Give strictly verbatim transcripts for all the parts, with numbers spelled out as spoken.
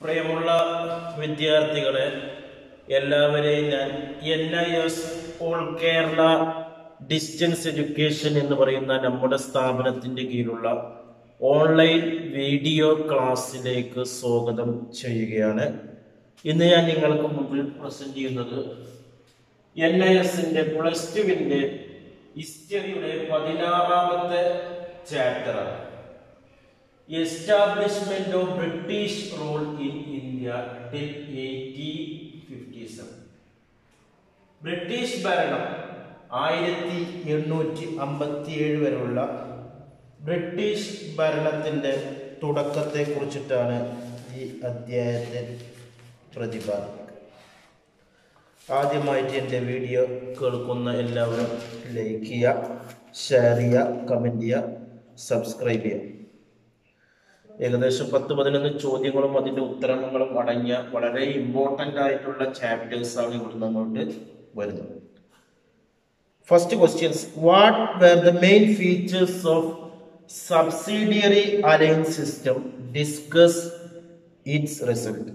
പ്രിയമുള്ള വിദ്യാർത്ഥികളെ, എല്ലാവരെയും ഞാൻ N I S all Kerala distance education എന്ന് പറയുന്ന നമ്മുടെ സ്ഥാപനത്തിന്റെ കീഴിലുള്ള ഓൺലൈൻ വീഡിയോ ക്ലാസ്സിലേക്ക് സ്വാഗതം ചെയ്യുകയാണ്. ഇന്ന് ഞാൻ നിങ്ങൾക്ക് മുമ്പിൽ പ്രസന്റ് ചെയ്യുന്നത് എൻ ഐ എസിന്റെ പ്ലസ് ടുവിന്റെ ഹിസ്റ്ററിയുടെ പതിനാറാമത്തെ ചാപ്റ്ററാണ്. Establishment of British rule in India till eighteen fifty seven. British ഭരണം ആയിരത്തി എണ്ണൂറ്റി അമ്പത്തി ഏഴ് വരെയുള്ള ബ്രിട്ടീഷ് ഭരണത്തിന്റെ തുടക്കത്തെ കുറിച്ചിട്ടാണ് ഈ അധ്യായത്തിൽ പ്രതിപാദിക്കുക. ആദ്യമായിട്ട് എൻ്റെ വീഡിയോ കേൾക്കുന്ന എല്ലാവരും ലൈക്ക് ചെയ്യുക, ഷെയർ ചെയ്യുക, കമൻറ്റ് ചെയ്യുക, സബ്സ്ക്രൈബ് ചെയ്യുക. ഏകദേശം പത്ത് പതിനൊന്ന് ചോദ്യങ്ങളും അതിൻ്റെ ഉത്തരങ്ങളും അടങ്ങിയ വളരെ ഇമ്പോർട്ടൻ്റ് ആയിട്ടുള്ള ചാപ്റ്റേഴ്സാണ് ഇവിടുന്ന് അങ്ങോട്ട് വരുന്നത്. First questions: what were the main features of subsidiary alliance system? Discuss its result.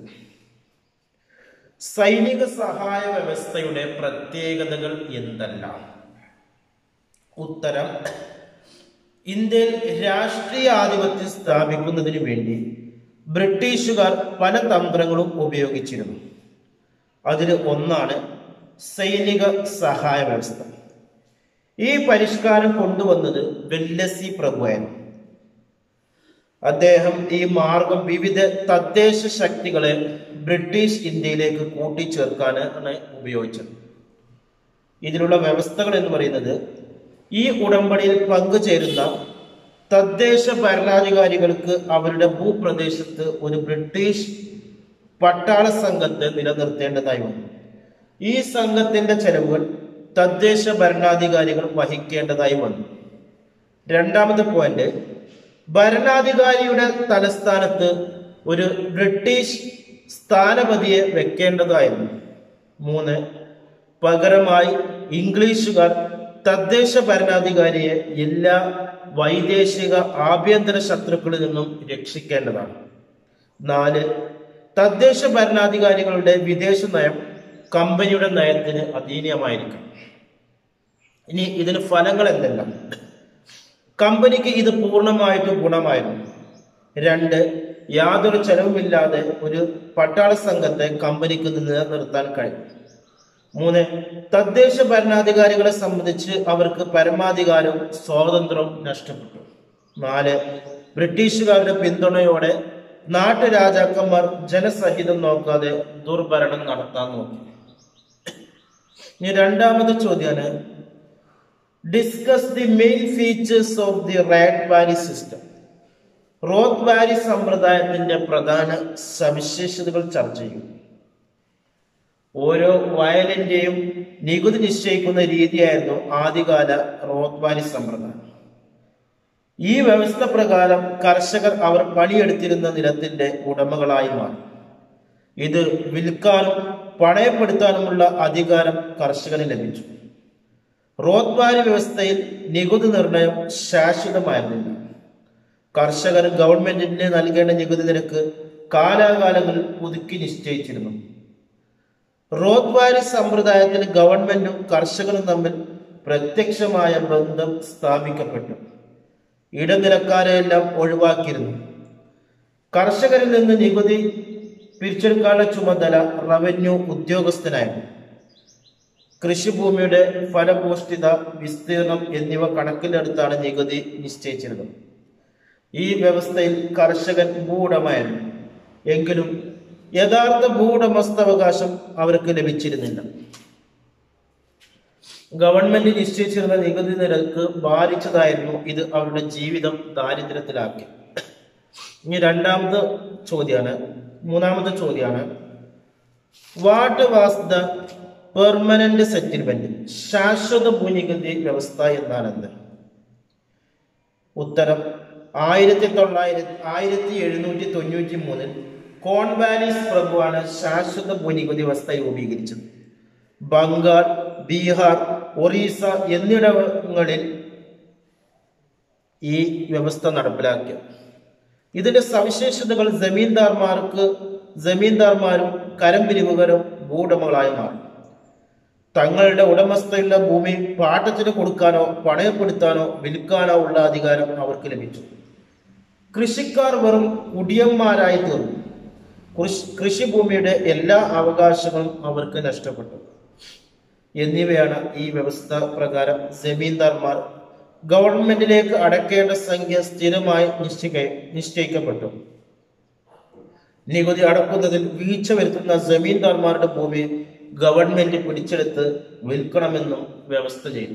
സൈനിക സഹായ വ്യവസ്ഥയുടെ പ്രത്യേകതകൾ എന്തെല്ലാം? ഉത്തരം: ഇന്ത്യയിൽ രാഷ്ട്രീയ ആധിപത്യം സ്ഥാപിക്കുന്നതിന് വേണ്ടി ബ്രിട്ടീഷുകാർ പല തന്ത്രങ്ങളും ഉപയോഗിച്ചിരുന്നു. അതിൽ ഒന്നാണ് സൈനിക സഹായ വ്യവസ്ഥ. ഈ പരിഷ്കാരം കൊണ്ടുവന്നത് വെല്ലസി പ്രഭുവായിരുന്നു. അദ്ദേഹം ഈ മാർഗം വിവിധ തദ്ദേശ ശക്തികളെ ബ്രിട്ടീഷ് ഇന്ത്യയിലേക്ക് കൂട്ടിച്ചേർക്കാനാണ് ഉപയോഗിച്ചത്. ഇതിലുള്ള വ്യവസ്ഥകൾ എന്ന് പറയുന്നത്, ഈ ഉടമ്പടിയിൽ പങ്കുചേരുന്ന തദ്ദേശ ഭരണാധികാരികൾക്ക് അവരുടെ ഭൂപ്രദേശത്ത് ഒരു ബ്രിട്ടീഷ് പട്ടാള സംഘത്തെ നിലനിർത്തേണ്ടതായി വന്നു. ഈ സംഘത്തിന്റെ ചെലവുകൾ തദ്ദേശ ഭരണാധികാരികൾ വഹിക്കേണ്ടതായി വന്നു. രണ്ടാമത്തെ പോയിന്റ്, ഭരണാധികാരിയുടെ തലസ്ഥാനത്ത് ഒരു ബ്രിട്ടീഷ് സ്ഥാനപതിയെ വെക്കേണ്ടതായിരുന്നു. മൂന്ന്, പകരമായി ഇംഗ്ലീഷുകാർ തദ്ദേശ ഭരണാധികാരിയെ എല്ലാ വൈദേശിക ആഭ്യന്തര ശത്രുക്കളിൽ നിന്നും രക്ഷിക്കേണ്ടതാണ്. നാല്, തദ്ദേശ ഭരണാധികാരികളുടെ വിദേശ നയം കമ്പനിയുടെ നയത്തിന് അധീനമായിരിക്കും. ഇനി ഇതിന് ഫലങ്ങൾ എന്തെല്ലാം? കമ്പനിക്ക് ഇത് പൂർണ്ണമായിട്ടും ഗുണമായിരുന്നു. രണ്ട്, യാതൊരു ചെലവുമില്ലാതെ ഒരു പട്ടാള സംഘത്തെ കമ്പനിക്ക് നിലനിർത്താൻ കഴിയും. മൂന്ന്, തദ്ദേശ ഭരണാധികാരികളെ സംബന്ധിച്ച് അവർക്ക് പരമാധികാരവും സ്വാതന്ത്ര്യവും നഷ്ടപ്പെട്ടു. നാല്, ബ്രിട്ടീഷുകാരുടെ പിന്തുണയോടെ നാട്ടുരാജാക്കന്മാർ ജനസഹിതം നോക്കാതെ ദുർഭരണം നടത്താൻ നോക്കി. ഇനി രണ്ടാമത്തെ ചോദ്യമാണ്, discuss the main features of the ryotwari system. Ryotwari സമ്പ്രദായത്തിന്റെ പ്രധാന സവിശേഷതകൾ ചർച്ച ചെയ്യും. ഓരോ വയലിന്റെയും നികുതി നിശ്ചയിക്കുന്ന രീതിയായിരുന്നു ആദ്യകാല റോത്ത് വാരി സമ്പ്രദായം. ഈ വ്യവസ്ഥ പ്രകാരം കർഷകർ അവർ പണിയെടുത്തിരുന്ന നിലത്തിന്റെ ഉടമകളായി മാറി. ഇത് വിൽക്കാനും പണയപ്പെടുത്താനുമുള്ള അധികാരം കർഷകന് ലഭിച്ചു. റോത്ത് വാരി വ്യവസ്ഥയിൽ നികുതി നിർണയം ശാശ്വതമായിരുന്നില്ല. കർഷകർ ഗവൺമെന്റിന് നൽകേണ്ട നികുതി നിരക്ക് കാലാകാലങ്ങളിൽ പുതുക്കി നിശ്ചയിച്ചിരുന്നു. റോത്ത് വാരി സമ്പ്രദായത്തിൽ ഗവൺമെന്റും കർഷകരും തമ്മിൽ പ്രത്യക്ഷമായ ബന്ധം സ്ഥാപിക്കപ്പെട്ടു. ഇടനിലക്കാരെയെല്ലാം ഒഴിവാക്കിയിരുന്നു. കർഷകരിൽ നിന്ന് നികുതി പിരിച്ചെടുക്കാനുള്ള ചുമതല റവന്യൂ ഉദ്യോഗസ്ഥനായിരുന്നു. കൃഷിഭൂമിയുടെ ഫലഭൂഷ്ഠിത, വിസ്തീർണം എന്നിവ കണക്കിലെടുത്താണ് നികുതി നിശ്ചയിച്ചിരുന്നത്. ഈ വ്യവസ്ഥയിൽ കർഷകൻ ഭൂവുടമയായിരുന്നു. എങ്കിലും യഥാർത്ഥ ഭൂവുടമസ്ഥാവകാശം അവർക്ക് ലഭിച്ചിരുന്നില്ല. ഗവൺമെന്റ് നിശ്ചയിച്ചിരുന്ന നികുതി നിരക്ക് ബാധിച്ചതായിരുന്നു ഇത് അവരുടെ ജീവിതം ദാരിദ്ര്യത്തിലാക്കി. ഇനി രണ്ടാമത്തെ ചോദ്യമാണ് മൂന്നാമത്തെ ചോദ്യമാണ് what was the permanent settlement? ശാശ്വത ഭൂനികുതി വ്യവസ്ഥ എന്നാണെന്ത്? ഉത്തരം: ആയിരത്തി തൊള്ളായിരത്തി ആയിരത്തി എഴുന്നൂറ്റി തൊണ്ണൂറ്റി മൂന്നിൽ കോൺവാലിസ് പ്രഭുവാണ് ശാശ്വത ഭൂനികുതി വ്യവസ്ഥ രൂപീകരിച്ചത്. ബംഗാൾ, ബീഹാർ, ഒറീസ എന്നിവിടങ്ങളിൽ ഈ വ്യവസ്ഥ നടപ്പിലാക്കിയത്. ഇതിന്റെ സവിശേഷതകൾ: ജമീന്ദാർമാർക്ക് ജമീന്ദാർമാരും കരംപിരിവുകാരും ഭൂവുടമകളായി മാറി. തങ്ങളുടെ ഉടമസ്ഥയുള്ള ഭൂമി പാട്ടത്തിന് കൊടുക്കാനോ പണയപ്പെടുത്താനോ വിൽക്കാനോ ഉള്ള അധികാരം അവർക്ക് ലഭിച്ചു. കൃഷിക്കാർ വെറും കുടിയന്മാരായി തീർന്നു. കൃഷിഭൂമിയുടെ എല്ലാ അവകാശങ്ങളും അവർക്ക് നഷ്ടപ്പെട്ടു. എന്നിവയാണ് ഈ വ്യവസ്ഥ പ്രകാരം ജമീന്ദാർമാർ ഗവൺമെന്റിലേക്ക് അടയ്ക്കേണ്ട സംഖ്യ സ്ഥിരമായി നിശ്ചയിക്ക നിശ്ചയിക്കപ്പെട്ടു. നികുതി അടക്കുന്നതിൽ വീഴ്ച വരുത്തുന്ന ജമീന്ദാർമാരുടെ ഭൂമി ഗവൺമെന്റ് പിടിച്ചെടുത്ത് വിൽക്കണമെന്നും വ്യവസ്ഥ ചെയ്തു.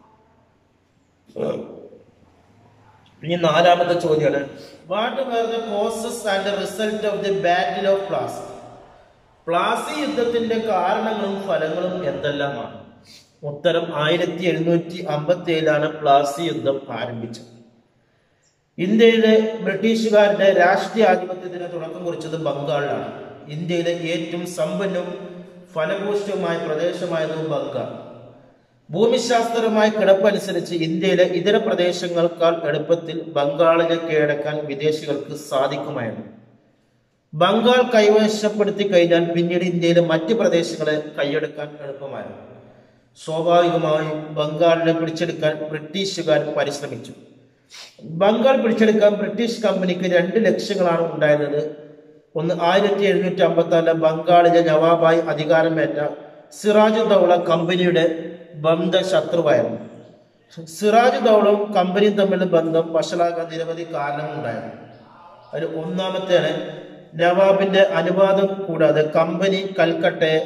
ഇനി നാലാമത്തെ ചോദ്യമാണ്, what were the causes and the result of the battle of Plassey? Plassey യുദ്ധത്തിന്റെ കാരണങ്ങളും ഫലങ്ങളും എന്തെല്ലാമാണ്? ഉത്തരം, ആയിരത്തി എഴുന്നൂറ്റി അമ്പത്തി ഏഴിലാണ് പ്ലാസി യുദ്ധം ആരംഭിച്ചത്. ഇന്ത്യയിലെ ബ്രിട്ടീഷുകാരുടെ രാഷ്ട്രീയ ആധിപത്യത്തിന് തുടക്കം കുറിച്ചത് ബംഗാളിലാണ്. ഇന്ത്യയിലെ ഏറ്റവും സമ്പന്നവും ഫലഭൂഷ്ടവുമായ പ്രദേശമായിരുന്നു ബംഗാൾ. ഭൂമിശാസ്ത്രപരമായ കിടപ്പനുസരിച്ച് ഇന്ത്യയിലെ ഇതര പ്രദേശങ്ങളെക്കാൾ എളുപ്പത്തിൽ ബംഗാളിനെ കീഴടക്കാൻ വിദേശികൾക്ക് സാധിക്കുമായിരുന്നു. ബംഗാൾ കൈവശപ്പെടുത്തി കഴിഞ്ഞാൽ പിന്നീട് ഇന്ത്യയിലെ മറ്റ് പ്രദേശങ്ങളെ കൈയടക്കാൻ എളുപ്പമായിരുന്നു. സ്വാഭാവികമായും ബംഗാളിനെ പിടിച്ചെടുക്കാൻ ബ്രിട്ടീഷുകാർ പരിശ്രമിച്ചു. ബംഗാൾ പിടിച്ചെടുക്കാൻ ബ്രിട്ടീഷ് കമ്പനിക്ക് രണ്ട് ലക്ഷ്യങ്ങളാണ് ഉണ്ടായിരുന്നത്. ഒന്ന്, ആയിരത്തി എഴുന്നൂറ്റി അമ്പത്തി നാലിലെ ബംഗാളിലെ നവാബായി അധികാരമേറ്റ സിറാജ് ദൗള കമ്പനിയുടെ ബന്ധ ശത്രുവായിരുന്നു. സിറാജ് ദൗളവും കമ്പനിയും തമ്മിലുള്ള ബന്ധം വഷളാക്കാൻ നിരവധി കാരണങ്ങളുണ്ടായിരുന്നു. അതിൽ ഒന്നാമത്തേണ് നവാബിന്റെ അനുവാദം കൂടാതെ കമ്പനി കൽക്കട്ടയെ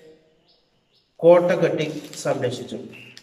കോട്ട കെട്ടി സംരക്ഷിച്ചു.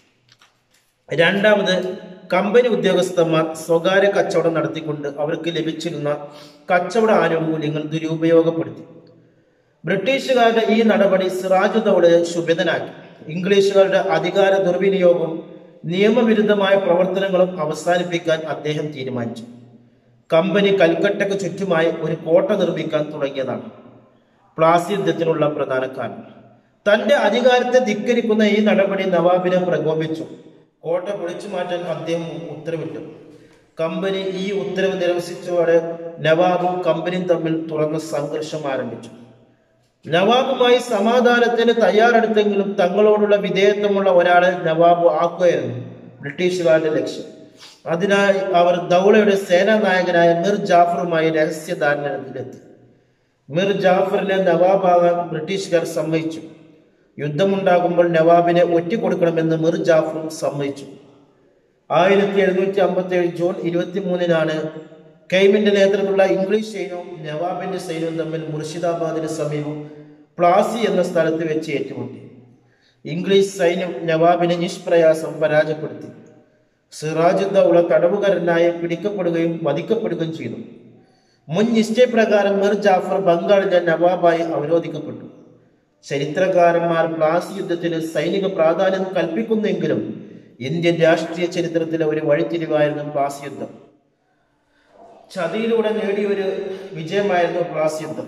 രണ്ടാമത്, കമ്പനി ഉദ്യോഗസ്ഥന്മാർ സ്വകാര്യ കച്ചവടം നടത്തിക്കൊണ്ട് അവർക്ക് ലഭിച്ചിരുന്ന കച്ചവട ആനുകൂല്യങ്ങൾ ദുരുപയോഗപ്പെടുത്തി. ബ്രിട്ടീഷുകാരുടെ ഈ നടപടി സിറാജ് ദൗളയെ ശുഭിതനാക്കി. ഇംഗ്ലീഷുകാരുടെ അധികാര ദുർവിനിയോഗവും നിയമവിരുദ്ധമായ പ്രവർത്തനങ്ങളും അവസാനിപ്പിക്കാൻ അദ്ദേഹം തീരുമാനിച്ചു. കമ്പനി കൽക്കട്ടയ്ക്ക് ചുറ്റുമായി ഒരു കോട്ട നിർമ്മിക്കാൻ തുടങ്ങിയതാണ് പ്ലാസി യുദ്ധത്തിനുള്ള പ്രധാന കാരണം. തന്റെ അധികാരത്തെ ധിക്കരിക്കുന്ന ഈ നടപടി നവാബിനെ പ്രകോപിച്ചു. കോട്ട പൊളിച്ചു മാറ്റാൻ അദ്ദേഹം ഉത്തരവിട്ടു. കമ്പനി ഈ ഉത്തരവ് നിരസിച്ചതോടെ നവാബും കമ്പനിയും തമ്മിൽ തുറന്ന സംഘർഷം ആരംഭിച്ചു. നവാബുമായി സമാധാനത്തിന് തയ്യാറെടുത്തെങ്കിലും തങ്ങളോടുള്ള വിധേയത്വമുള്ള ഒരാളെ നവാബ് ആക്കുകയായിരുന്നു ബ്രിട്ടീഷുകാരുടെ ലക്ഷ്യം. അതിനായി അവർ ദൗളയുടെ സേനാനായകനായ മിർ ജാഫറുമായി രഹസ്യധാരണത്തിലെത്തി. മിർ ജാഫറിനെ നവാബാകാൻ ബ്രിട്ടീഷുകാർ സമ്മതിച്ചു. യുദ്ധമുണ്ടാകുമ്പോൾ നവാബിനെ ഒറ്റിക്കൊടുക്കണമെന്ന് മിർ ജാഫറും സമ്മതിച്ചു. ആയിരത്തി എഴുന്നൂറ്റി അമ്പത്തി ഏഴ് ജൂൺ ഇരുപത്തി മൂന്നിനാണ് കെയ്മിന്റെ നേതൃത്വത്തിലുള്ള ഇംഗ്ലീഷ് സൈന്യവും നവാബിന്റെ സൈന്യവും തമ്മിൽ മുർഷിദാബാദിന് സമീപം പ്ലാസി എന്ന സ്ഥലത്ത് വെച്ച് ഏറ്റുമുട്ടി. ഇംഗ്ലീഷ് സൈന്യം നവാബിനെ നിഷ്പ്രയാസം പരാജയപ്പെടുത്തി. സിറാജ് ദൗള തടവുകാരനായി പിടിക്കപ്പെടുകയും വധിക്കപ്പെടുകയും ചെയ്തു. മുൻ നിശ്ചയപ്രകാരം മിർ ജാഫർ ബംഗാളിലെ നവാബായി അവരോധിക്കപ്പെട്ടു. ചരിത്രകാരന്മാർ പ്ലാസി യുദ്ധത്തിന് സൈനിക പ്രാധാന്യം കൽപ്പിക്കുന്നെങ്കിലും ഇന്ത്യൻ രാഷ്ട്രീയ ചരിത്രത്തിലെ ഒരു വഴിത്തിരിവായിരുന്നു പ്ലാസി യുദ്ധം. ചതിയിലൂടെ നേടിയ ഒരു വിജയമായിരുന്നു പ്ലാസി യുദ്ധം.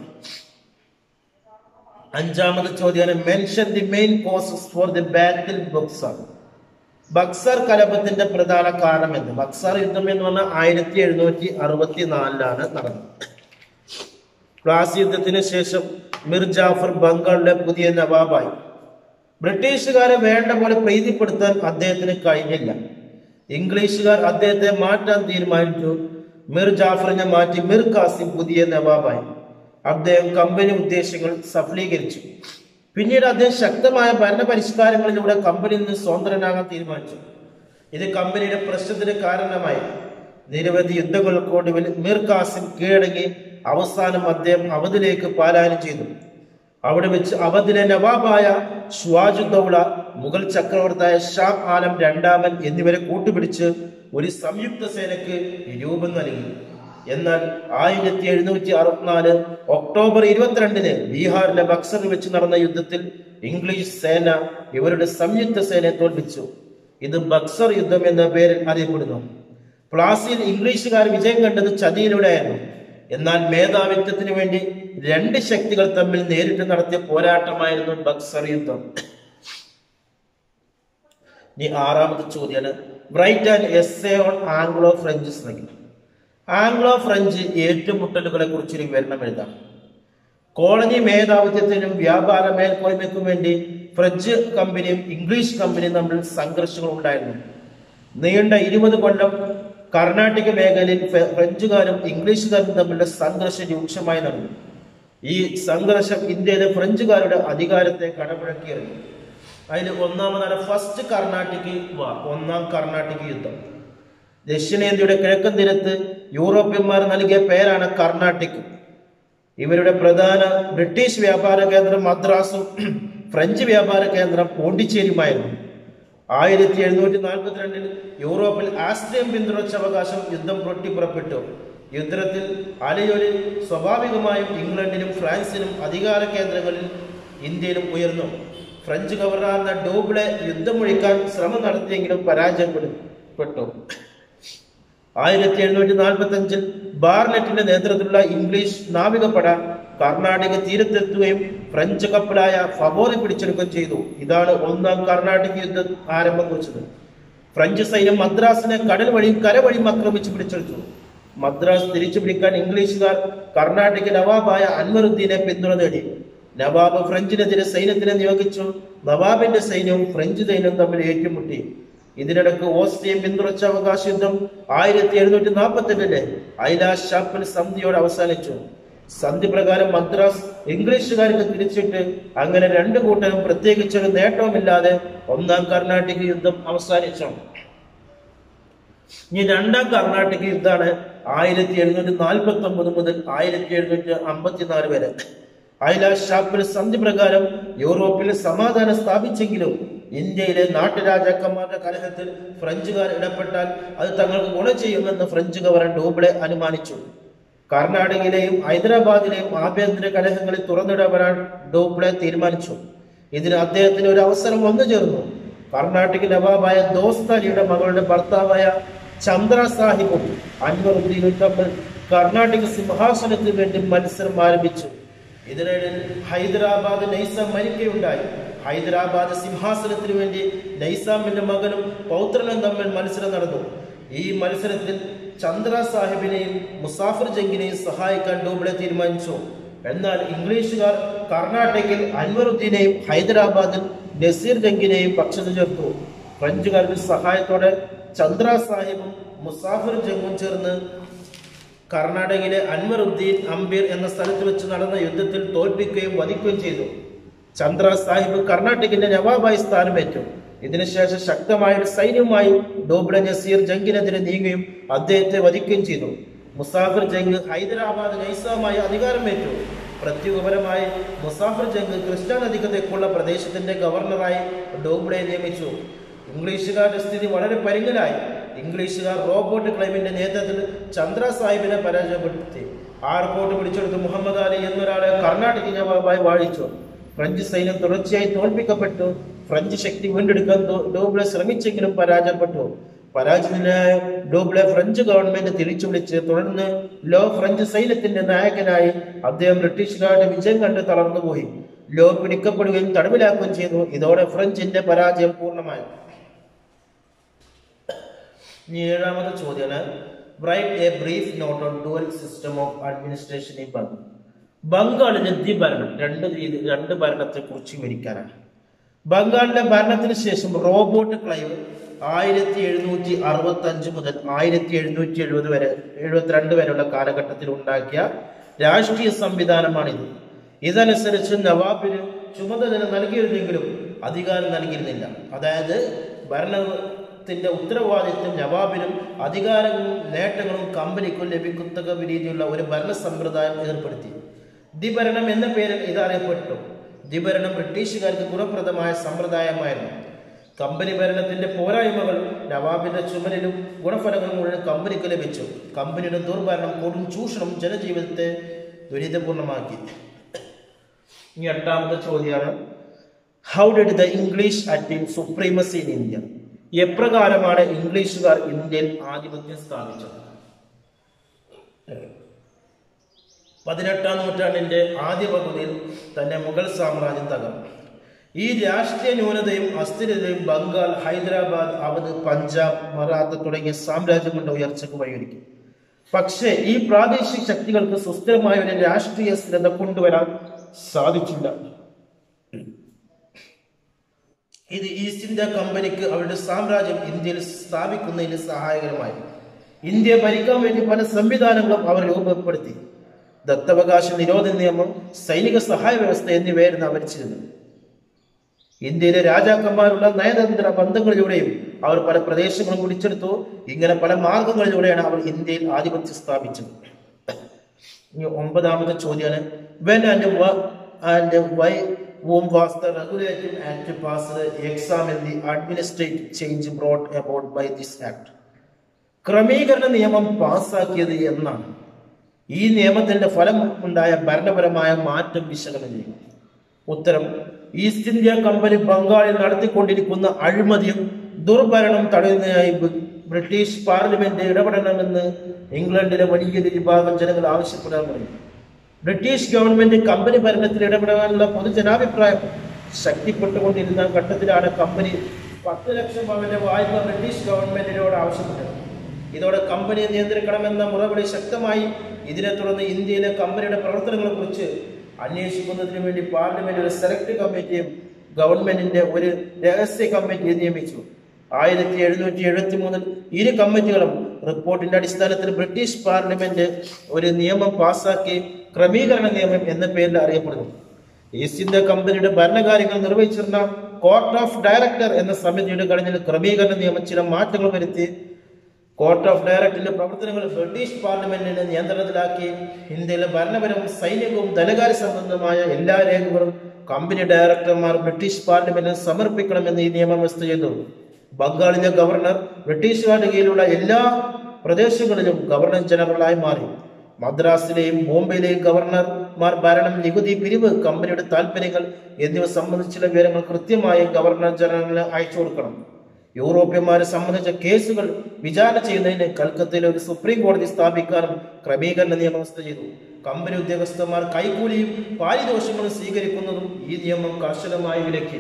അഞ്ചാമത് ചോദ്യമാണ്, mention the main causes for the battle Buxar. Buxar കലാപത്തിന്റെ പ്രധാന കാരണം എന്ന്. ബക്സർ യുദ്ധം എന്ന് പറഞ്ഞാൽ ആയിരത്തി എഴുന്നൂറ്റി അറുപത്തി നാലിലാണ് നടന്നത്. പ്ലാസി യുദ്ധത്തിന് ശേഷം മിർ ജാഫർ ബംഗാളിലെ പുതിയ നവാബായി. ബ്രിട്ടീഷുകാരെ വേണ്ട പോലെ പ്രീതിപ്പെടുത്താൻ അദ്ദേഹത്തിന് കഴിഞ്ഞില്ല. ഇംഗ്ലീഷുകാർ അദ്ദേഹത്തെ മാറ്റാൻ തീരുമാനിച്ചു. മിർ ജാഫറിനെ മാറ്റി മിർ കാസിം പുതിയ നവാബായി. അദ്ദേഹം കമ്പനി ഉദ്ദേശങ്ങൾ സഫലീകരിച്ചു. പിന്നീട് അദ്ദേഹം ശക്തമായ ഭരണ പരിഷ്കാരങ്ങളിലൂടെ കമ്പനിയിൽ നിന്ന് സ്വതന്ത്രനാകാൻ തീരുമാനിച്ചു. ഇത് കമ്പനിയുടെ പ്രശ്നത്തിന് കാരണമായി. നിരവധി യുദ്ധങ്ങൾക്കൊടുവിൽ മിർ കാസിം കീഴടങ്ങി. അവസാനം അദ്ദേഹം അവധിലേക്ക് പലായനം ചെയ്തു. അവിടെ വെച്ച് അവധിലെ നവാബായ ഷ്വാജ് ദൗള, മുഗൾ ചക്രവർത്തിയായ ഷാ ആലം രണ്ടാമൻ എന്നിവരെ കൂട്ടുപിടിച്ച് ഒരു സംയുക്ത സേനയ്ക്ക് രൂപം നൽകി. എന്നാൽ ആയിരത്തി എഴുന്നൂറ്റി അറുപത്തിനാല് ഒക്ടോബർ ഇരുപത്തിരണ്ടിന് ബീഹാറിലെ ബക്സറിൽ വെച്ച് നടന്ന യുദ്ധത്തിൽ ഇംഗ്ലീഷ് സേന ഇവരുടെ സംയുക്ത സേനയെ തോൽപ്പിച്ചു. ഇത് ബക്സർ യുദ്ധം എന്ന പേരിൽ അറിയപ്പെടുന്നു. പ്ലാസിയിൽ ഇംഗ്ലീഷുകാർ വിജയം കണ്ടത് ചതിയിലൂടെയായിരുന്നു. എന്നാൽ മേധാവിത്വത്തിന് വേണ്ടി രണ്ട് ശക്തികൾ തമ്മിൽ നേരിട്ട് നടത്തിയ പോരാട്ടമായിരുന്നു ബക്സർ യുദ്ധം. ഇനി ആറാമത്തെ ചോദ്യമാണ്, write and essay on Anglo French struggle. Anglo French ഏറ്റുമുട്ടലുകളെ കുറിച്ചൊരു വിവരണം എഴുതാം. കോളനി മേധാവിത്വത്തിനും വ്യാപാര മേൽക്കോയ്മയ്ക്കും വേണ്ടി ഫ്രഞ്ച് കമ്പനിയും ഇംഗ്ലീഷ് കമ്പനിയും തമ്മിൽ സംഘർഷങ്ങൾ ഉണ്ടായിരുന്നു. നീണ്ട ഇരുപത് കൊല്ലം കർണാടക മേഖലയിൽ ഫ്രഞ്ചുകാരും ഇംഗ്ലീഷുകാരും തമ്മിലുള്ള സംഘർഷം രൂക്ഷമായി നടന്നു. ഈ സംഘർഷം ഇന്ത്യയിലെ ഫ്രഞ്ചുകാരുടെ അധികാരത്തെ കടമുഴക്കിയിരുന്നു. അതിൽ ഒന്നാമതാണ് ഫസ്റ്റ് കർണാട്ടിക് വാർ, ഒന്നാം കർണാട്ടിക് യുദ്ധം. ദക്ഷിണേന്ത്യയുടെ കിഴക്കൻ തീരത്ത് യൂറോപ്യന്മാർ നൽകിയ പേരാണ് കർണാട്ടിക്. ഇവരുടെ പ്രധാന ബ്രിട്ടീഷ് വ്യാപാര കേന്ദ്രം മദ്രാസും ഫ്രഞ്ച് വ്യാപാര കേന്ദ്രം പോണ്ടിച്ചേരിയുമായിരുന്നു. ആയിരത്തി എഴുന്നൂറ്റി നാൽപ്പത്തിരണ്ടിൽ യൂറോപ്പിൽ ആസ്ട്രിയൻ പിന്തുടർച്ചാവകാശം യുദ്ധം പൊട്ടിപ്പുറപ്പെട്ടു. യുദ്ധത്തിൽ അലയൊലി സ്വാഭാവികമായും ഇംഗ്ലണ്ടിനും ഫ്രാൻസിനും അധികാര കേന്ദ്രങ്ങളിൽ ഇന്ത്യയിലും ഉയർന്നു. ഫ്രഞ്ച് ഗവർണറായിരുന്ന ഡോബ്ലെ യുദ്ധമൊഴിക്കാൻ ശ്രമം നടത്തിയെങ്കിലും പരാജയപ്പെട്ടു. ആയിരത്തി എഴുന്നൂറ്റി നാൽപ്പത്തി അഞ്ചിൽ ബാർനെറ്റിന്റെ നേതൃത്വത്തിലുള്ള ഇംഗ്ലീഷ് നാവികപ്പട കർണാടക തീരത്തെത്തുകയും ഫ്രഞ്ച് കപ്പലായ ഫവോറി പിടിച്ചെടുക്കുകയും ചെയ്തു. ഇതാണ് ഒന്നാം കർണാടക യുദ്ധം ആരംഭം കുറിച്ചത്. ഫ്രഞ്ച് സൈന്യം മദ്രാസിനെ കടൽ വഴിയും കരവഴിയും ആക്രമിച്ച് പിടിച്ചെടുത്തു. മദ്രാസ് തിരിച്ചു പിടിക്കാൻ ഇംഗ്ലീഷുകാർ കർണാടക നവാബായ അൻവറുദ്ദീനെ പിന്തുണ നേടി. നവാബ് ഫ്രഞ്ചിനെതിരെ സൈന്യത്തിനെ നിയോഗിച്ചു. നവാബിന്റെ സൈന്യവും ഫ്രഞ്ച് സൈന്യവും തമ്മിൽ ഏറ്റുമുട്ടി. ഇതിനിടക്ക് ഓസ്ട്രിയൻ പിന്തുടർച്ചാവകാശ യുദ്ധം ആയിരത്തി എഴുന്നൂറ്റി നാൽപ്പത്തി എട്ടിലെ ഐലാസ് ഷാപ്പൽ സന്ധിയോടെ അവസാനിച്ചു. സന്ധി പ്രകാരം മദ്രാസ് ഇംഗ്ലീഷുകാർക്ക് തിരിച്ചിട്ട് അങ്ങനെ രണ്ടു കൂട്ടരും പ്രത്യേകിച്ചൊരു നേട്ടവുമില്ലാതെ ഒന്നാം കർണാടക യുദ്ധം അവസാനിച്ചു. ഇനി രണ്ടാം കർണാടക യുദ്ധമാണ് ആയിരത്തി എഴുന്നൂറ്റി നാൽപ്പത്തി ഒമ്പത് മുതൽ ആയിരത്തി എഴുന്നൂറ്റി അമ്പത്തിനാല് വരെ. ഐലാസ് ഷാപ്പൽ സന്ധി പ്രകാരം യൂറോപ്പിൽ സമാധാനം സ്ഥാപിച്ചെങ്കിലും ഇന്ത്യയിലെ നാട്ടുരാജാക്കന്മാരുടെ കലഹത്തിൽ ഫ്രഞ്ചുകാർ ഇടപെട്ടാൽ അത് തങ്ങൾക്ക് ഗുണം ചെയ്യുമെന്ന് ഫ്രഞ്ച് ഗവർണർ ഡോബ്ലെ അനുമാനിച്ചു. കർണാടകയിലെയും ഹൈദരാബാദിലെയും ആഭ്യന്തര കലഹങ്ങളിൽ തുറന്നിടപെടാൻ ഡോബ്ലെ തീരുമാനിച്ചു. ഇതിന് അദ്ദേഹത്തിന് ഒരു അവസരം വന്നു ചേർന്നു. കർണാടക നവാബായ ദോസ്ത് അലിയുടെ മകളുടെ ഭർത്താവായ ചന്ദ്ര സാഹിബും അൻവറുദ്ദീനും തമ്മിൽ കർണാടക സിംഹാസനത്തിന് വേണ്ടി മത്സരം ആരംഭിച്ചു. ഇതിനിടയിൽ ഹൈദരാബാദ് നൈസാം മരിക്കുകയുണ്ടായി. ഹൈദരാബാദ് സിംഹാസനത്തിന് വേണ്ടി നൈസാമിന്റെ മകനും പൗത്രനും തമ്മിൽ മത്സരം നടന്നു. ഈ മത്സരത്തിൽ ചന്ദ്ര സാഹിബിനെയും മുസാഫിർ ജംഗിനെയും സഹായിക്കാൻ ഡോബ്ലെ തീരുമാനിച്ചു. എന്നാൽ ഇംഗ്ലീഷുകാർ കർണാടകയിൽ അൻവറുദ്ദീനെയും ഹൈദരാബാദിൽ നസീർ ജംഗിനെയും പക്ഷത്ത് ചേർത്തു. ഫ്രഞ്ചുകാരുടെ സഹായത്തോടെ ചന്ദ്ര സാഹിബും മുസാഫിർ ജംഗും ചേർന്ന് കർണാടകയിലെ അൻവറുദ്ദീൻ അംബീർ എന്ന സ്ഥലത്ത് വെച്ച് നടന്ന യുദ്ധത്തിൽ തോൽപ്പിക്കുകയും വധിക്കുകയും ചെയ്തു. ചന്ദ്ര സാഹിബ് കർണാടകത്തിന്റെ നവാബായി സ്ഥാനമേറ്റു. ഇതിനുശേഷം ശക്തമായ ഒരു സൈന്യവുമായി ഡോബ്ലെ നസീർ ജംഗിനെതിരെ നീങ്ങുകയും അദ്ദേഹത്തെ വധിക്കുകയും ചെയ്തു. മുസാഫിർ ജംഗ് ഹൈദരാബാദ് നൈസാമായി അധികാരമേറ്റു. പ്രത്യുപരമായി മുസാഫിർ ജംഗ് കൃഷ്ണ നദിക്ക് തെക്കുള്ള പ്രദേശത്തിന്റെ ഗവർണറായി ഡോബ്ലെ നിയമിച്ചു. ഇംഗ്ലീഷുകാരുടെ സ്ഥിതി വളരെ പരിങ്ങലായി. ഇംഗ്ലീഷുകാർ റോബോട്ട് ക്ലൈമിന്റെ നേതൃത്വത്തിൽ ചന്ദ്ര സാഹിബിനെ പരാജയപ്പെടുത്തി. ആ റിപ്പോർട്ട് പിടിച്ചെടുത്ത് മുഹമ്മദ് അലി എന്നൊരാളെ കർണാടക നവാബായി വാഴിച്ചു. ഫ്രഞ്ച് സൈന്യം തുടർച്ചയായി തോൽപ്പിക്കപ്പെട്ടു. ഫ്രഞ്ച് ശക്തി വീണ്ടെടുക്കാൻ ഡോബ്ലെ ശ്രമിച്ചെങ്കിലും പരാജയപ്പെട്ടു. പരാജിതനായ ഡോബ്ലെ ഫ്രഞ്ച് ഗവൺമെന്റ് തിരിച്ചു വിളിച്ച് തുടർന്ന് ലോ ഫ്രഞ്ച് സൈന്യത്തിന്റെ നായകനായി അദ്ദേഹം ബ്രിട്ടീഷുകാരുടെ വിജയം കണ്ട് തളർന്നുപോയി. ലോ പിടിക്കപ്പെടുകയും തടവിലാക്കുകയും ചെയ്തു. ഇതോടെ ഫ്രഞ്ചിന്റെ പരാജയം പൂർണ്ണമായി. ഏഴാമത്തെ ചോദ്യമാണ് write a brief note on dual system of administration in Bengal. ബംഗാളിലെ ദ്വിഭരണം, രണ്ട് രീതി രണ്ട് ഭരണത്തെ കുറിച്ച് വിവരിക്കാനാണ്. ബംഗാളിലെ ഭരണത്തിന് ശേഷം റോബോട്ട് ക്ലൈവ് ആയിരത്തി എഴുന്നൂറ്റി അറുപത്തി അഞ്ച് മുതൽ ആയിരത്തി എഴുന്നൂറ്റി എഴുപത് വരെ എഴുപത്തിരണ്ട് വരെയുള്ള കാലഘട്ടത്തിൽ ഉണ്ടാക്കിയ രാഷ്ട്രീയ സംവിധാനമാണിത്. ഇതനുസരിച്ച് നവാബിന് ചുമതല നൽകിയിരുന്നെങ്കിലും അധികാരം നൽകിയിരുന്നില്ല. അതായത് ഭരണത്തിന്റെ ഉത്തരവാദിത്വം നവാബിനും അധികാരങ്ങളും നേട്ടങ്ങളും കമ്പനിക്കും ലഭിക്കത്തക്ക രീതിയിലുള്ള ഒരു ഭരണ സമ്പ്രദായം ഏർപ്പെടുത്തി. ദ്വിഭരണം എന്ന പേരിൽ ഇത് അറിയപ്പെട്ടു. ദ്വിഭരണം ബ്രിട്ടീഷുകാർക്ക് ഗുണപ്രദമായ സമ്പ്രദായമായിരുന്നു. കമ്പനി ഭരണത്തിന്റെ പോരായ്മകൾ നവാബിന്റെ ചുമലിലും ഗുണഫലങ്ങൾ മുഴുവൻ കമ്പനിക്ക് ലഭിച്ചു. കമ്പനിയുടെ ദുർഭരണം കൊടും ചൂഷണം ജനജീവിതത്തെ ദുരിതപൂർണമാക്കി. ഇനി എട്ടാമത്തെ ചോദ്യമാണ് how did the English attain supremacy in India? എപ്രകാരമാണ് ഇംഗ്ലീഷുകാർ ഇന്ത്യയിൽ ആധിപത്യം സ്ഥാപിച്ചത്? പതിനെട്ടാം നൂറ്റാണ്ടിന്റെ ആദ്യ പകുതിയിൽ തന്നെ മുഗൾ സാമ്രാജ്യം തകർന്നു. ഈ രാഷ്ട്രീയ ന്യൂനതയും അസ്ഥിരതയും ബംഗാൾ, ഹൈദരാബാദ്, അവധ്, പഞ്ചാബ്, മറാത്ത തുടങ്ങിയ സാമ്രാജ്യങ്ങളുടെ ഉയർച്ചയ്ക്ക് വഴിയൊരുക്കി. പക്ഷേ ഈ പ്രാദേശിക ശക്തികൾക്ക് സുസ്ഥിരമായ ഒരു രാഷ്ട്രീയ സ്ഥിരത കൊണ്ടുവരാൻ സാധിച്ചില്ല. ഇത് ഈസ്റ്റ് ഇന്ത്യ കമ്പനിക്ക് അവരുടെ സാമ്രാജ്യം ഇന്ത്യയിൽ സ്ഥാപിക്കുന്നതിന് സഹായകരമായി. ഇന്ത്യ ഭരിക്കാൻ വേണ്ടി പല സംവിധാനങ്ങളും അവർ രൂപപ്പെടുത്തി. ദത്തവകാശ നിരോധന നിയമം, സൈനിക സഹായ വ്യവസ്ഥ എന്നിവയായിരുന്നു അവരിച്ചിരുന്നത്. ഇന്ത്യയിലെ രാജാക്കന്മാരുള്ള നയതന്ത്ര ബന്ധങ്ങളിലൂടെയും അവർ പല പ്രദേശങ്ങളും പിടിച്ചെടുത്തു. ഇങ്ങനെ പല മാർഗങ്ങളിലൂടെയാണ് അവർ ഇന്ത്യയിൽ ആധിപത്യം സ്ഥാപിച്ചത്. ഇനി ഒമ്പതാമത്തെ ചോദ്യമാണ്, when and and why whom was the regulative act passed examine the administrative change brought about by this act? ക്രമീകരണ നിയമം പാസ്സാക്കിയത് എന്നാണ്. ഈ നിയമത്തിന്റെ ഫലം ഉണ്ടായ ഭരണപരമായ മാറ്റം വിശകലനം ചെയ്യും. ഉത്തരം, ഈസ്റ്റ് ഇന്ത്യ കമ്പനി ബംഗാളിൽ നടത്തിക്കൊണ്ടിരിക്കുന്ന അഴിമതിയും ദുർഭരണം തടയുന്നതിനായി ബ്രിട്ടീഷ് പാർലമെന്റ് ഇടപെടണമെന്ന് ഇംഗ്ലണ്ടിലെ വലിയൊരു വിഭാഗം ജനങ്ങൾ ആവശ്യപ്പെടാൻ തുടങ്ങി. ബ്രിട്ടീഷ് ഗവൺമെന്റ് കമ്പനി ഭരണത്തിൽ ഇടപെടാനുള്ള പൊതുജനാഭിപ്രായം ശക്തിപ്പെട്ടുകൊണ്ടിരുന്ന ഘട്ടത്തിലാണ് കമ്പനി പത്ത് ലക്ഷം പവന്റെ വായ്പ ബ്രിട്ടീഷ് ഗവൺമെന്റിനോട് ആവശ്യപ്പെട്ടത്. ഇതോടെ കമ്പനിയെ നിയന്ത്രിക്കണമെന്ന മുറവിളി ശക്തമായി. ഇതിനെ തുടർന്ന് ഇന്ത്യയിലെ കമ്പനിയുടെ പ്രവർത്തനങ്ങളെ കുറിച്ച് അന്വേഷിക്കുന്നതിന് വേണ്ടി പാർലമെന്റ് ഒരു സെലക്ട് കമ്മിറ്റിയും ഗവൺമെന്റിന്റെ ഒരു രഹസ്യ കമ്മിറ്റിയെ നിയമിച്ചു. ആയിരത്തി എഴുന്നൂറ്റി എഴുപത്തി മൂന്നിൽ ഇരു കമ്മിറ്റികളും റിപ്പോർട്ടിന്റെ അടിസ്ഥാനത്തിൽ ബ്രിട്ടീഷ് പാർലമെന്റ് ഒരു നിയമം പാസാക്കി ക്രമീകരണ നിയമം എന്ന പേരിൽ അറിയപ്പെടുന്നു. ഈസ്റ്റ് ഇന്ത്യ കമ്പനിയുടെ ഭരണകാര്യങ്ങൾ നിർവഹിച്ചിരുന്ന കോർട്ട് ഓഫ് ഡയറക്ടർ എന്ന സമിതിയുടെ ഘടനയിൽ ക്രമീകരണ നിയമം ചില മാറ്റങ്ങൾ വരുത്തി. കോർട്ട് ഓഫ് ഡയറക്ടറിന്റെ പ്രവർത്തനങ്ങൾ ബ്രിട്ടീഷ് പാർലമെന്റിന്റെ നിയന്ത്രണത്തിലാക്കി. ഇന്ത്യയിലെ ഭരണപരവും സൈനികവും ധനകാര്യ സംബന്ധമായ എല്ലാ രേഖകളും കമ്പനി ഡയറക്ടർമാർ ബ്രിട്ടീഷ് പാർലമെന്റിന് സമർപ്പിക്കണമെന്ന് ഈ നിയമം വ്യവസ്ഥ ചെയ്തു. ബംഗാളിലെ ഗവർണർ ബ്രിട്ടീഷുകാരുടെ കീഴിലുള്ള എല്ലാ പ്രദേശങ്ങളിലും ഗവർണർ ജനറലായി മാറി. മദ്രാസിലെയും ബോംബെയിലെയും ഗവർണർമാർ ഭരണം, നികുതി പിരിവ്, കമ്പനിയുടെ താല്പര്യങ്ങൾ എന്നിവ സംബന്ധിച്ചുള്ള വിവരങ്ങൾ കൃത്യമായി ഗവർണർ ജനറലിന് അയച്ചു കൊടുക്കണം. യൂറോപ്യന്മാരെ സംബന്ധിച്ച കേസുകൾ വിചാരണ ചെയ്യുന്നതിന് കൽക്കത്തയിലെ ഒരു സുപ്രീം കോടതി സ്ഥാപിക്കാനും ക്രമീകരണ നിയമവ്യവസ്ഥ ചെയ്തു. കമ്പനി ഉദ്യോഗസ്ഥന്മാർ കൈക്കൂലിയും പാരിതോഷികങ്ങളും സ്വീകരിക്കുന്നതും ഈ നിയമം കർശനമായി വിലക്കി.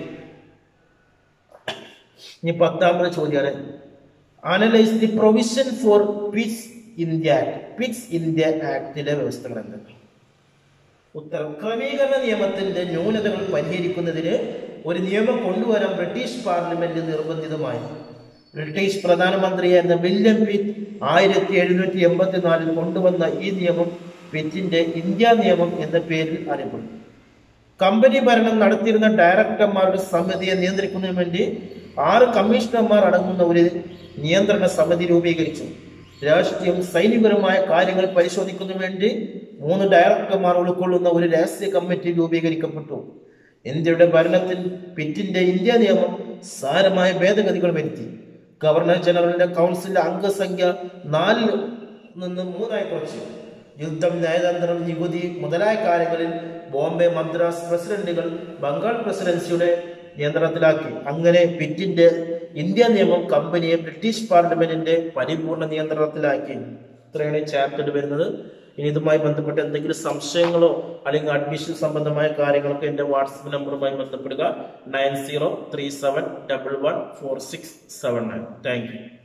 ഇനി പത്താമത്തെ ചോദ്യമാണ്, analyse the provision for Pitt's India act. Pitt's India ആക്ടിലെ വ്യവസ്ഥകൾ എന്താണ്? ഉത്തരം, ക്രമീകരണ നിയമത്തിന്റെ ന്യൂനതകൾ പരിഹരിക്കുന്നതിന് ഒരു നിയമം കൊണ്ടുവരാൻ ബ്രിട്ടീഷ് പാർലമെന്റ് നിർബന്ധിതമായി. ബ്രിട്ടീഷ് പ്രധാനമന്ത്രിയായിരുന്ന വില്യം പിറ്റ് ആയിരത്തി എഴുന്നൂറ്റി എൺപത്തി നാലിൽ കൊണ്ടുവന്ന ഈ നിയമം പിറ്റിന്റെ ഇന്ത്യ നിയമം എന്ന പേരിൽ അറിയപ്പെടുന്നു. കമ്പനി ഭരണം നടത്തിയിരുന്ന ഡയറക്ടർമാരുടെ സമിതിയെ നിയന്ത്രിക്കുന്നതിന് വേണ്ടി ആറ് കമ്മീഷണർമാർ അടങ്ങുന്ന ഒരു നിയന്ത്രണ സമിതി രൂപീകരിച്ചു. രാഷ്ട്രീയം, സൈനികപരമായ കാര്യങ്ങൾ പരിശോധിക്കുന്നതിന് വേണ്ടി മൂന്ന് ഡയറക്ടർമാർ ഉൾക്കൊള്ളുന്ന ഒരു രഹസ്യ കമ്മിറ്റി രൂപീകരിക്കപ്പെട്ടു. ഇന്ത്യയുടെ ഭരണത്തിൽ പിറ്റിന്റെ ഇന്ത്യ നിയമം സാരമായ ഭേദഗതികൾ വരുത്തി. ഗവർണർ ജനറലിന്റെ കൗൺസിലിന്റെ അംഗസംഖ്യ നാലിൽ നിന്ന് മൂന്നായി കുറച്ചു. യുദ്ധം, നയതന്ത്രം, നികുതി മുതലായ കാര്യങ്ങളിൽ ബോംബെ, മദ്രാസ് പ്രസിഡന്റുകൾ ബംഗാൾ പ്രസിഡൻസിയുടെ നിയന്ത്രണത്തിലാക്കി. അങ്ങനെ പിറ്റിന്റെ ഇന്ത്യ നിയമം കമ്പനിയെ ബ്രിട്ടീഷ് പാർലമെന്റിന്റെ പരിപൂർണ നിയന്ത്രണത്തിലാക്കി. ഇത്രയാണ് ചാപ്റ്റർ വരുന്നത്. ഇനി ഇതുമായി ബന്ധപ്പെട്ട് എന്തെങ്കിലും സംശയങ്ങളോ അല്ലെങ്കിൽ അഡ്മിഷൻ സംബന്ധമായ കാര്യങ്ങളൊക്കെ എന്റെ വാട്സപ്പ് നമ്പറുമായി ബന്ധപ്പെടുക. Nine zero three seven double one four six seven nine. Thank U.